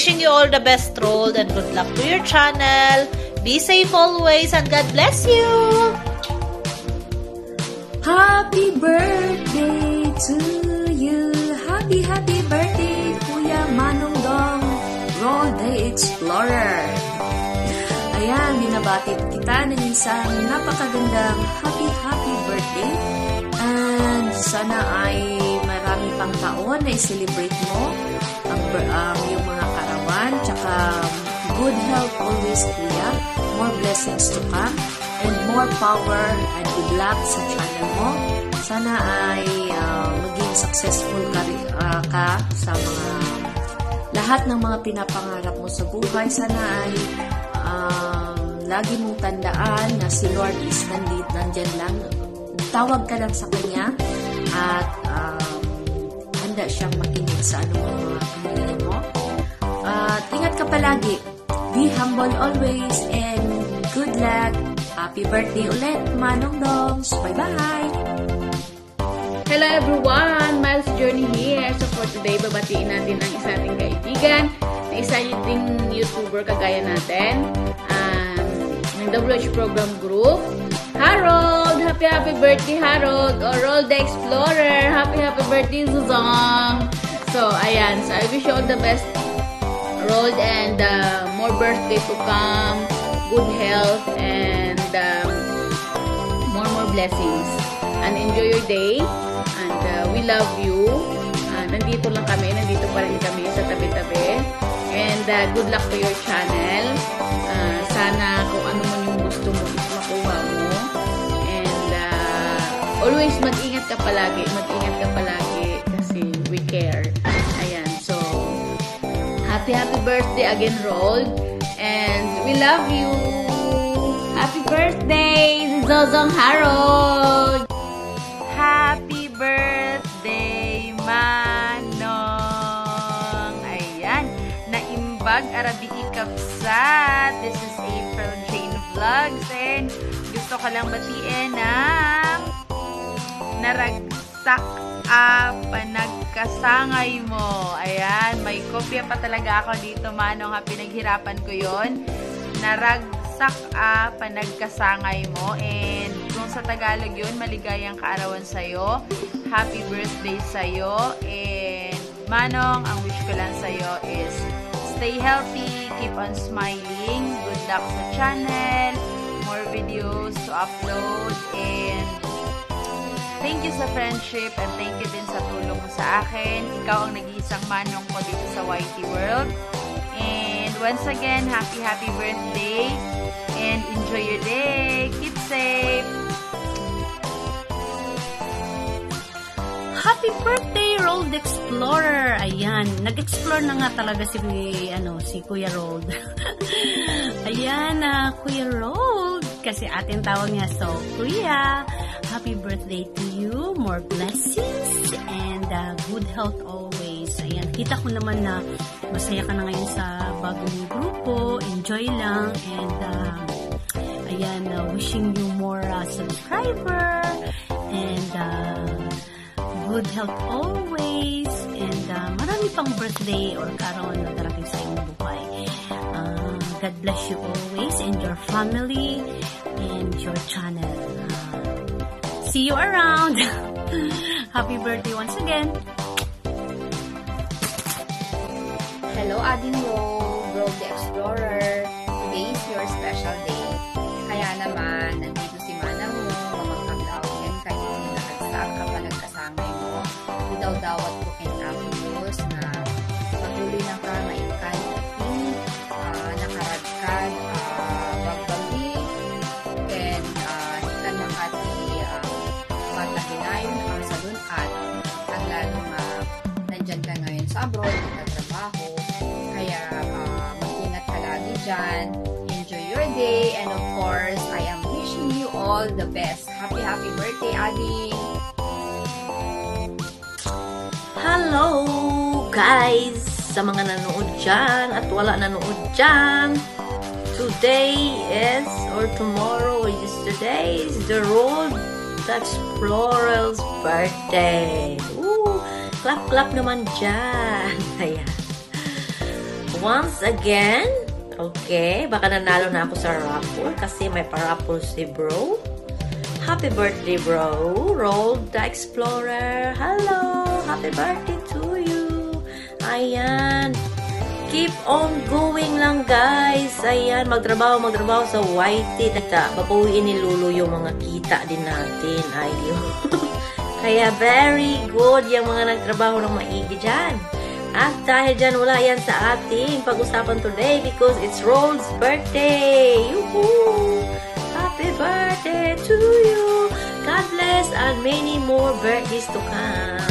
Wishing you all the best, Rold, and good luck to your channel. Be safe always, and God bless you! Happy birthday to you! Happy birthday, Kuya Manong Dong, Rold the Explorer! Ayan, binabati kita ng isang napakagandang happy birthday. And sana ay marami pang taon na i-celebrate mo ang yung mga karawan. Tsaka good health always, Kuya. More blessings to come. And more power and good luck sa channel mo. Sana ay maging successful ka sa lahat ng mga pinapangarap mo sa buhay. Sana ay lagi mong tandaan na si Lord is nandyan lang. Tawag ka lang sa Kanya at handa siyang makinig sa anong mga pinilin mo. At ingat ka palagi. Be humble always and good luck. Happy birthday ulit, Manong Dongs. Bye-bye! Hello everyone! Miles Journey here. So for today, babatiin natin ang isa ating kaibigan na isa yung YouTuber kagaya natin. Ng WH Program Group. Harold! Happy birthday, Harold! Or Rold the Explorer! Happy birthday, Zuzong! So, ayan. So, I wish you all the best, Rold, and more birthday to come, good health, and more blessings. And enjoy your day. And we love you. Nandito lang kami. Nandito pa rin kami sa tabi-tabi. And good luck to your channel. Sana kung ano man yung gusto mo, makuha mo. And always mag-ingat ka palagi. Mag-ingat ka palagi kasi we care. Ayan. So, happy birthday again, Rold. And we love you. Happy birthday, Zozong Harold. Happy birthday, Manong! Ayan, naimbag arabi ikapsat. This is April Jane Vlogs and gusto ko lang batiin ng naragsak panagkasangay mo. Ayan, may kopya pa talaga ako dito, Manong. Pinaghirapan ko yon. Naragsak panagkasangay mo. And kung sa Tagalog yun, maligayang kaarawan sa'yo. Happy birthday sa'yo. And Manong, ang wish ko lang sa'yo is stay healthy, keep on smiling, good luck sa channel, more videos to upload, and thank you sa friendship, and thank you din sa tulong mo sa akin. Ikaw ang nag-iisang Manong ko dito sa YT World. And once again, happy birthday, and enjoy your day. Keep safe. Happy birthday, Rold Explorer! Ayan, nag-explore na nga talaga si Kuya Rold. Ayan, Kuya Rold. Kasi ating tawag niya. So, Kuya, happy birthday to you. More blessings and good health always. Ayan, kita ko naman na masaya ka na ngayon sa bagong grupo. Enjoy lang. And, ayan, wishing you more subscriber. And, good health always, and marami pang birthday or kaarawan na darating sa iyong buhay. God bless you always and your family and your channel. See you around! Happy birthday once again! Hello, Ading Rold the Explorer. Today is your special day. Kaya naman, nandito si Manang mo, mamagkaglawan kayo na nagsaka pa nagkasangay mo. Daw-dawat ko kinapos na patuloy na ka maikay-ing, nakaragkad, bagbagi, and hikan makati matahinayon ang salun at ang lalong nandyan ka ngayon sa abroad, nagtatrabaho. Kaya mag-ingat ka lagi dyan. Enjoy your day, and of course, I am wishing you all the best. Happy birthday, Ading! Hello guys! Sa mga nanood dyan at wala nanood dyan, today is, or tomorrow or yesterday is the Rold the Explorer's birthday. Clap naman dyan! Ayan. once again. Okay, baka nanalo na ako sa raffle kasi may pa-raffle si bro. Happy birthday, bro. Roll the Explorer. Hello, happy birthday to you. Ayan. Keep on going lang, guys. Ayan, magtrabaho sa YT. Babawiin ni Lulu yung mga kita din natin. Ayun. Kaya very good yung mga nagtrabaho ng maigi dyan. At dahil dyan, wala yan sa ating pag-usapan today because it's Roll's birthday. Yoo-hoo! Happy birthday to you. God bless and many more birthdays to come.